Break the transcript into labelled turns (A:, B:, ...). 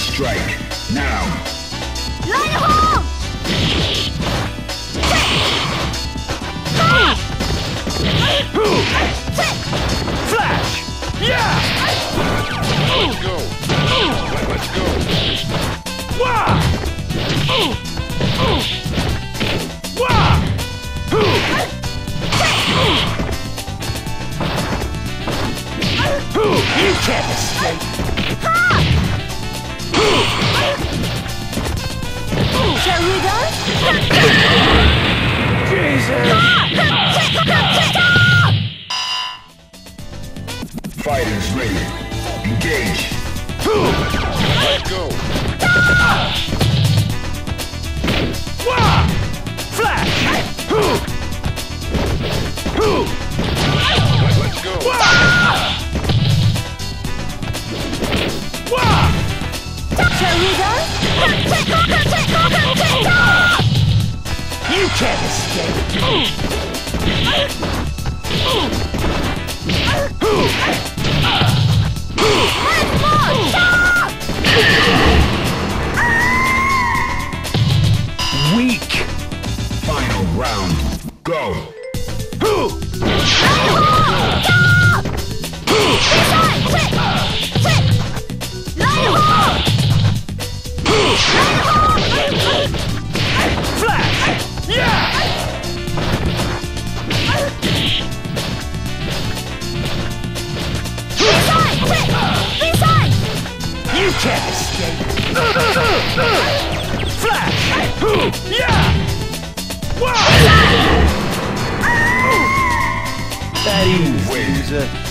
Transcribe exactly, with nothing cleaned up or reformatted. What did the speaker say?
A: strike. Now.
B: Light home!
C: Flash! Yeah!
D: Let's go. Let's go.
C: Wah! Wah! You can't escape!
B: Shall we go?
C: Jesus!
A: Fighters ready. Engage.
D: Let's go.
C: Wah! Flash!
D: Let's go.
C: Wah! Wah!
B: Shall we go?
C: You can't escape! Weak!
A: Final round. Go.
C: Flash! Yeah! You can't escape! Flash! Yeah! Wow! That is
A: Win.
C: loser.